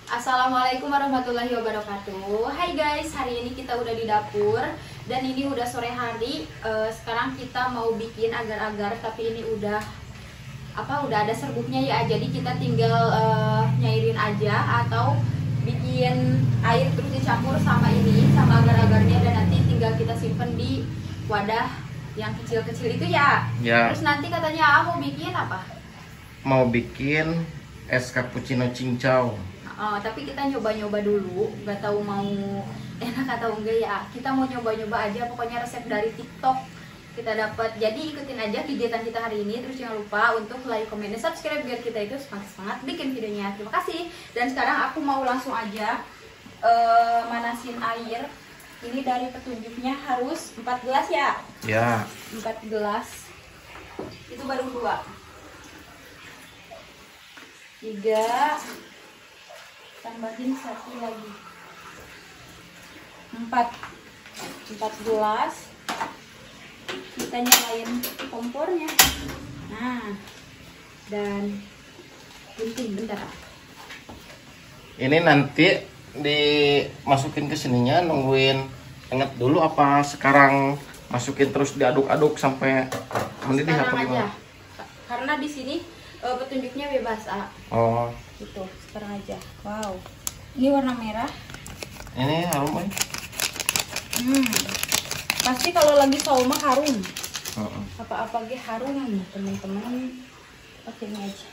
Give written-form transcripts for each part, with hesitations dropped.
Assalamualaikum warahmatullahi wabarakatuh. Hai guys, hari ini kita udah di dapur dan ini udah sore hari. Sekarang kita mau bikin agar-agar, tapi ini udah ada serbuknya ya. Jadi kita tinggal nyairin aja atau bikin air terus dicampur sama ini sama agar-agarnya, dan nanti tinggal kita simpen di wadah yang kecil-kecil itu ya. Terus nanti katanya mau bikin apa? Mau bikin es cappuccino cincau. Tapi kita nyoba-nyoba dulu, nggak tahu mau enak atau enggak ya. Kita mau nyoba-nyoba aja, pokoknya resep dari TikTok kita dapat. Jadi ikutin aja kegiatan kita hari ini. Terus jangan lupa untuk like, comment, dan subscribe biar kita itu semangat-semangat bikin videonya. Terima kasih. Dan sekarang aku mau langsung aja manasin air. Ini dari petunjuknya harus 4 gelas ya? Ya. 4 gelas. Itu baru 2. 3. Tambahin 1 lagi. 4 gelas. Kita nyalain kompornya. Nah, dan gunting bentar. Ini nanti dimasukin ke sininya, nungguin hangat dulu apa sekarang masukin terus diaduk-aduk sampai mendidih apa gimana? Karena di sini petunjuknya bebas, Oh. Gitu, sekarang aja. Wow. Ini warna merah. Ini harum ya? Pasti kalau lagi sauma harum. Apa-apa ge harum, teman-teman. Oke, ini aja.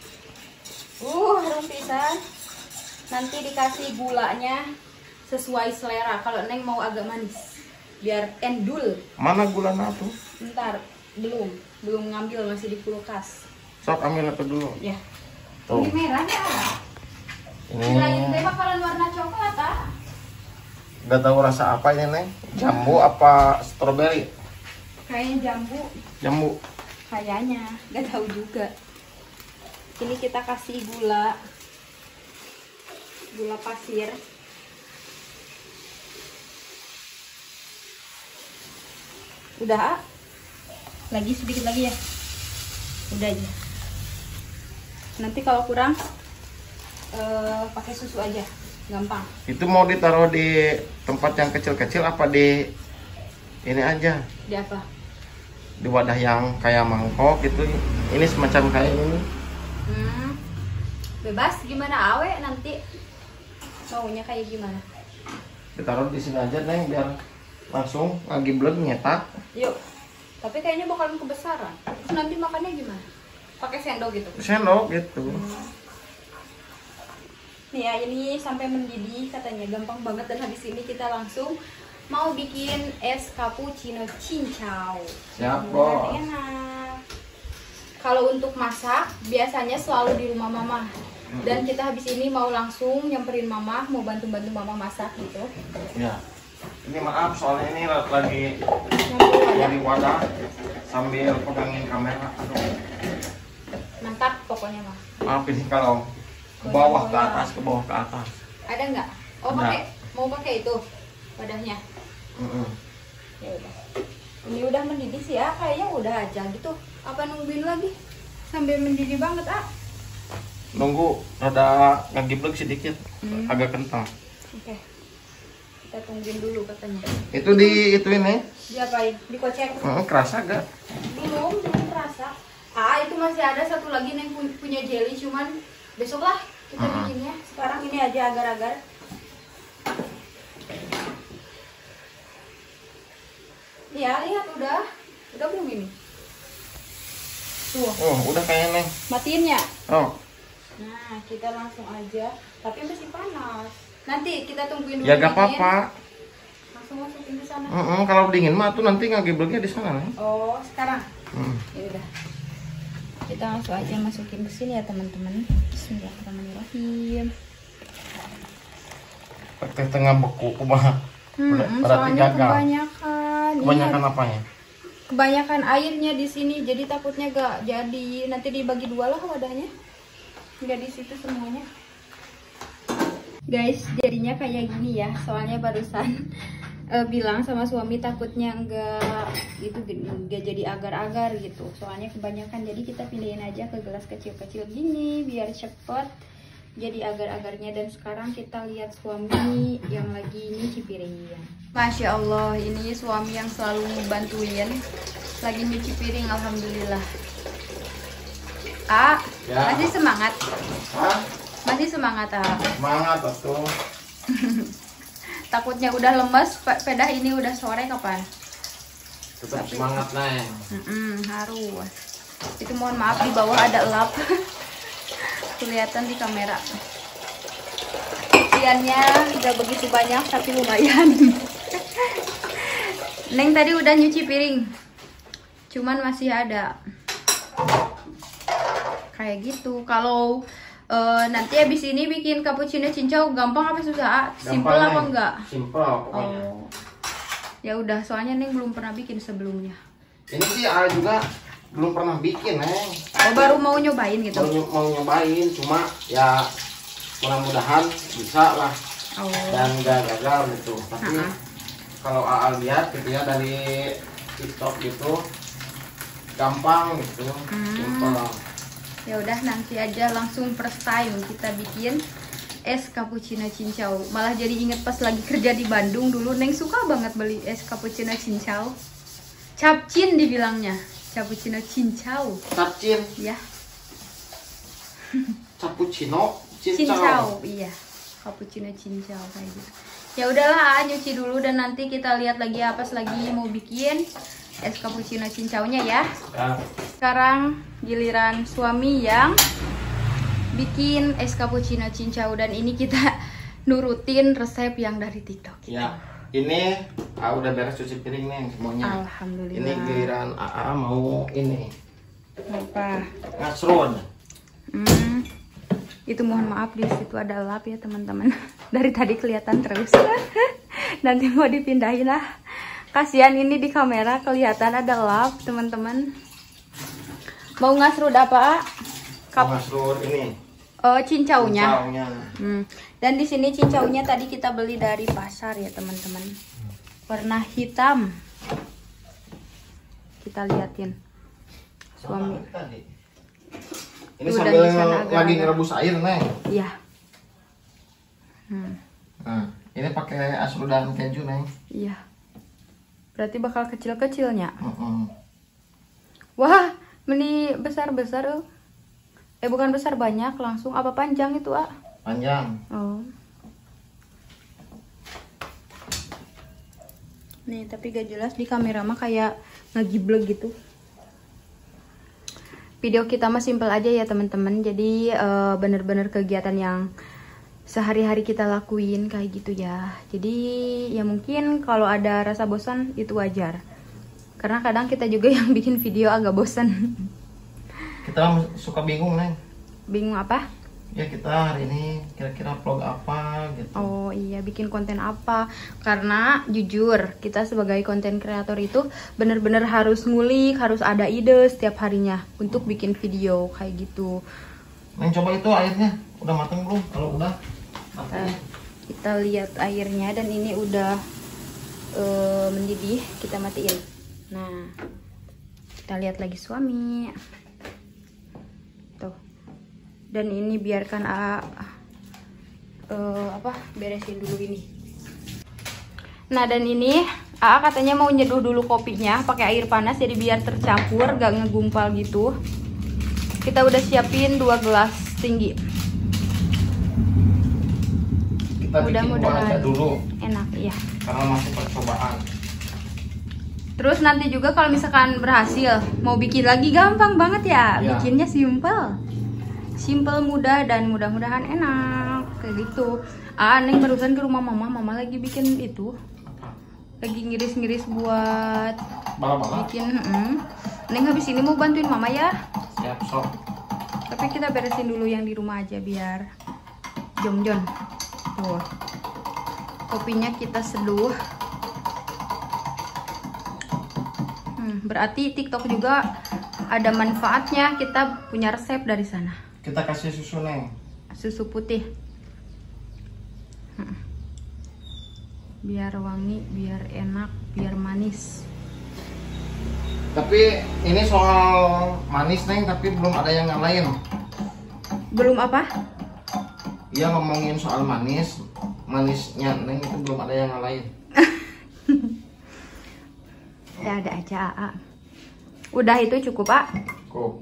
Harum pisan. Nanti dikasih gulanya sesuai selera. Kalau Neng mau agak manis, biar endul. Mana gulana tuh? Bentar, belum ngambil, masih di kulkas. Sok ambil apa dulu? Ya. Tuh. Ini merah ya. Ini teh bakalan warna coklat, Gak tahu rasa apa ini, Neng? Jambu apa stroberi? Kayaknya Jambu. kayaknya, gak tahu juga. Ini kita kasih gula pasir. Udah, lagi sedikit lagi ya. Udah aja. Nanti kalau kurang pakai susu aja, gampang. Itu mau ditaruh di tempat yang kecil-kecil apa di ini aja? Di apa? Di wadah yang kayak mangkok gitu. Ini semacam kayak ini. Bebas, gimana awe nanti maunya kayak gimana? Ditaruh di sini aja, Neng, biar langsung lagi blend nyetak. Yuk. Tapi kayaknya bakalan kebesaran. Terus nanti makannya gimana? Pakai sendok gitu. Sendok gitu. Nih ya, ini sampai mendidih katanya, gampang banget. Dan habis ini kita langsung mau bikin es cappuccino cincau. Siap, Bos. Enak. Kalau untuk masak biasanya selalu di rumah mama. Dan kita habis ini mau langsung nyamperin mama, mau bantu-bantu mama masak gitu. Ya. Ini maaf soalnya ini lagi dari wadah sambil pegangin kamera. Aduh. Mantap pokoknya mah. Maaf ini kalau ke bawah ke atas, ke bawah ke atas. Ada nggak? Oh, mau pakai itu wadahnya. Ya udah. Ini udah mendidih sih ya, kayaknya udah aja gitu. Apa nungguin lagi? Sambil mendidih banget, Nunggu rada ngagiblek sedikit, agak kental. Oke. Kita tungguin dulu katanya. Itu di itu ini. Diapain? Dikocek. Kerasa agak. Belum terasa. Itu masih ada satu lagi yang punya jelly, cuman besok lah kita bikinnya. Sekarang ini aja agar-agar. Ya, lihat udah belum ini? Tuh. Oh, udah kayaknya, Neng. Matiin ya? Oh. Nah, kita langsung aja. Tapi masih panas. Nanti kita tungguin dulu. Ya gak apa-apa. Langsung masukin ke sana. Kalau dingin mah tuh nanti ngagibleknya di sana, Neng. Oh, sekarang. Ya udah. Kita langsung aja masukin ke sini ya, teman-teman. Bismillahirrahmanirrahim. Pakai tengah beku kumaha. Berarti soalnya gagal. Kebanyakan apanya? Kebanyakan airnya di sini, jadi takutnya gak jadi. Nanti dibagi 2 lah wadahnya. Nggak di situ semuanya. Guys, jadinya kayak gini ya. Soalnya barusan bilang sama suami takutnya nggak jadi agar-agar gitu. Soalnya kebanyakan, jadi kita pindahin aja ke gelas kecil-kecil gini biar cepet jadi agar-agarnya. Dan sekarang kita lihat suami yang lagi nyuci piring. Masya Allah, ini suami yang selalu bantuin lagi nyuci piring. Alhamdulillah. Ya. Masih semangat? Masih semangat, Semangat tuh. Takutnya udah lemes, pedah ini udah sore kapan? Tetap semangat, Neng. Harus. Itu mohon maaf di bawah ada lap. Kelihatan di kamera. Ikannya udah begitu banyak tapi lumayan. Neng tadi udah nyuci piring. Cuman masih ada. Kayak gitu. Kalau nanti habis ini bikin cappuccino cincau gampang apa susah? Simple apa enggak? Simple pokoknya. Oh. Ya udah, soalnya Neng belum pernah bikin sebelumnya. Ini sih juga belum pernah bikin, Neng. Oh, baru mau nyobain gitu? Mau nyobain, cuma ya mudah-mudahan bisa lah. Oh. Dan gak gagal gitu. Tapi kalau Aa lihat gitu ya dari TikTok gitu, gampang gitu, simple. Ya udah, nanti aja langsung first time kita bikin es cappuccino cincau. Malah jadi inget pas lagi kerja di Bandung dulu, Neng suka banget beli es cappuccino cincau. Capcin dibilangnya, cappuccino cincau. Capcin? Ya. Cappuccino cincau. Iya, cappuccino cincau kayak gitu. Ya udahlah, nyuci dulu dan nanti kita lihat lagi apa lagi mau bikin es cappuccino cincaunya ya. Sekarang giliran suami yang bikin es cappuccino cincau, dan ini kita nurutin resep yang dari TikTok. Ya, ini udah beres cuci piring nih semuanya. Alhamdulillah. Ini giliran Aa mau ini. Apa? Ngasrun. Itu mohon maaf di situ ada lap ya teman-teman. Dari tadi kelihatan terus. Nanti mau dipindahin lah. Kasihan ini di kamera kelihatan ada lap teman-teman. Mau ngasrud apa? Ngasrun ini. Cincaunya. Dan di sini cincaunya tadi kita beli dari pasar ya teman-teman. Warna hitam. Kita liatin. Suami. Ini sambil lagi ngerebus air, Neng. Iya. Nah, ini pakai asrudan keju, Neng. Iya. Berarti bakal kecil-kecilnya. Wah, ini besar-besar. Bukan besar, banyak langsung. Apa panjang itu, Panjang. Oh. Nih, tapi gak jelas di kamera mah kayak ngegiblek gitu. Video kita mah simple aja ya teman-teman. Jadi bener-bener kegiatan yang sehari-hari kita lakuin kayak gitu ya. Jadi ya mungkin kalau ada rasa bosan itu wajar. Karena kadang kita juga yang bikin video agak bosan. Kita suka bingung, Neng. Bingung apa? Ya kita hari ini kira-kira vlog apa gitu. Oh iya, bikin konten apa? Karena jujur kita sebagai konten kreator itu bener-bener harus ngulik, harus ada ide setiap harinya untuk bikin video kayak gitu. Neng, coba itu airnya udah mateng belum? Kalau udah kita lihat airnya, dan ini udah mendidih, kita matiin. Nah, kita lihat lagi suami. Tuh. Dan ini biarkan beresin dulu ini. Nah, dan ini katanya mau nyeduh dulu kopinya pakai air panas, jadi biar tercampur gak ngegumpal gitu. Kita udah siapin 2 gelas tinggi. Kita mudah-mudahan dulu enak ya, karena masih percobaan. Terus nanti juga kalau misalkan berhasil mau bikin lagi gampang banget ya. Bikinnya simple, mudah, dan mudah-mudahan enak kayak gitu. Neng barusan ke rumah mama lagi bikin itu, lagi ngiris-ngiris buat bala-bala bikin. Neng habis ini mau bantuin mama ya. Siap, sok. Tapi kita beresin dulu yang di rumah aja biar jong-jong. Tuh, kopinya kita seduh. Berarti TikTok juga ada manfaatnya. Kita punya resep dari sana. Kita kasih susu, Neng. Susu putih. Biar wangi, biar enak, biar manis. Tapi ini soal manis, Neng, tapi belum ada yang ngalahin. Belum apa? Iya, ngomongin soal manisnya Neng itu belum ada yang lain. Ya ada aja, A. Udah itu cukup, Pak. Cukup.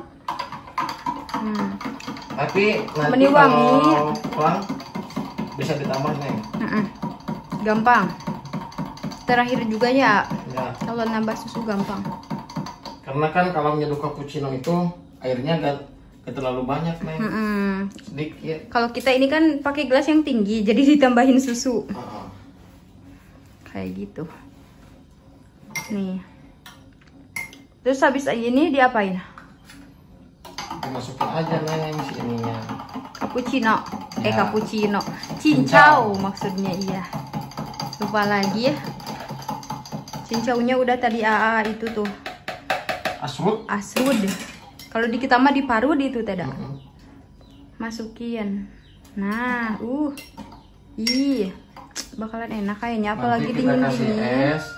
Tapi nanti Meni wangi. kalau kurang bisa ditambah Neng. Gampang. Terakhir juga ya. Ya. Kalau nambah susu gampang. Karena kan kalau menyeduh cappuccino itu airnya gak terlalu banyak Neng. Sedikit. Kalau kita ini kan pakai gelas yang tinggi, jadi ditambahin susu. Kayak gitu. Nih. Terus habis ini diapain? Dimasukin aja Neng si ininya. Cappuccino. Ya. Cappuccino. Cincau maksudnya, iya. Lupa lagi ya. Cincaunya udah tadi AA itu tuh. Asrud. Kalau di kita mah diparut itu tidak. Masukin. Nah, ih, bakalan enak kayaknya, apalagi Nanti kita kasih dingin-dingin. es.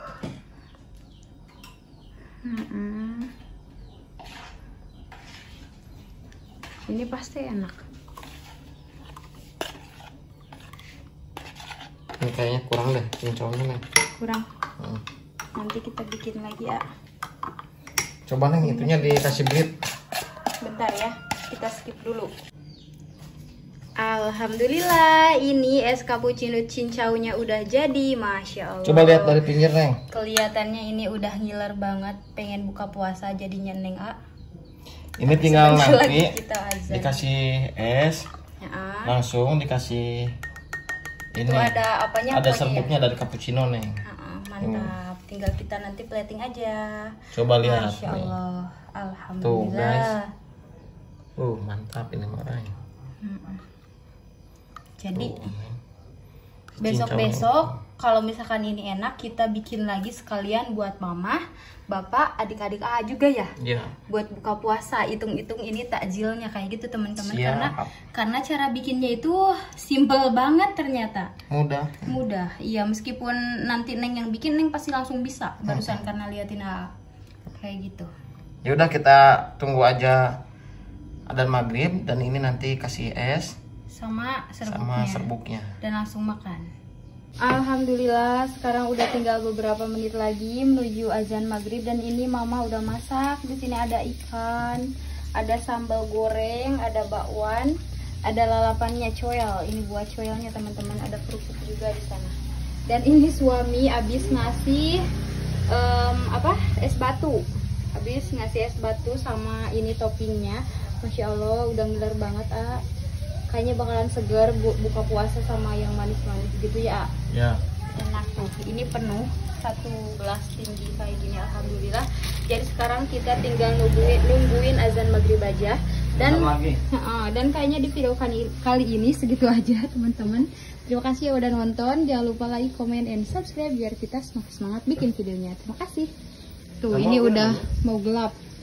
Ini pasti enak. Ini kayaknya kurang deh cincaunya Neng. Kurang. Nanti kita bikin lagi ya. Coba Neng itunya dikasih berit. Bentar ya, kita skip dulu. Alhamdulillah, ini es cappuccino cincaunya udah jadi, Masya Allah. Coba lihat dari pinggir Neng. Kelihatannya ini udah ngiler banget, pengen buka puasa jadinya Neng A. Ini tinggal Sebentar nanti lagi kita azan. dikasih es, Ya, langsung dikasih ini. itu ada apanya? Ada apanya serbuknya dari cappuccino Neng. mantap, tinggal kita nanti plating aja. Coba lihat. Masya Nih. Allah, Tuh alhamdulillah. guys. Mantap ini marahnya. Jadi Tuh, Neng. besok-besok kalau misalkan ini enak, kita bikin lagi sekalian buat mama, bapak, adik-adik A juga ya. Iya. Buat buka puasa, hitung-hitung ini takjilnya kayak gitu teman-teman. Siap. Karena cara bikinnya itu simple banget ternyata. Mudah. Iya, meskipun nanti Neng yang bikin, Neng pasti langsung bisa barusan karena liatin A. Kayak gitu. Ya udah, kita tunggu aja adzan maghrib dan ini nanti kasih es Sama sama serbuknya. dan langsung makan. Alhamdulillah, sekarang udah tinggal beberapa menit lagi menuju azan maghrib dan ini mama udah masak. Di sini ada ikan, ada sambal goreng, ada bakwan, ada lalapannya coel. Ini buat coelnya teman-teman, ada kerupuk juga di sana. Dan ini suami abis ngasih es batu. Habis ngasih es batu sama ini toppingnya. Masya Allah, udah ngiler banget, kayaknya bakalan segar buka puasa sama yang manis-manis gitu ya. Ya. Enak tuh, ini penuh satu gelas tinggi kayak gini, alhamdulillah. Jadi sekarang kita tinggal nungguin azan maghrib aja. Dan dan kayaknya di video kali ini segitu aja teman-teman. Terima kasih ya udah nonton, jangan lupa like, comment, and subscribe biar kita semangat bikin videonya. Terima kasih. Tuh, ini udah mau gelap.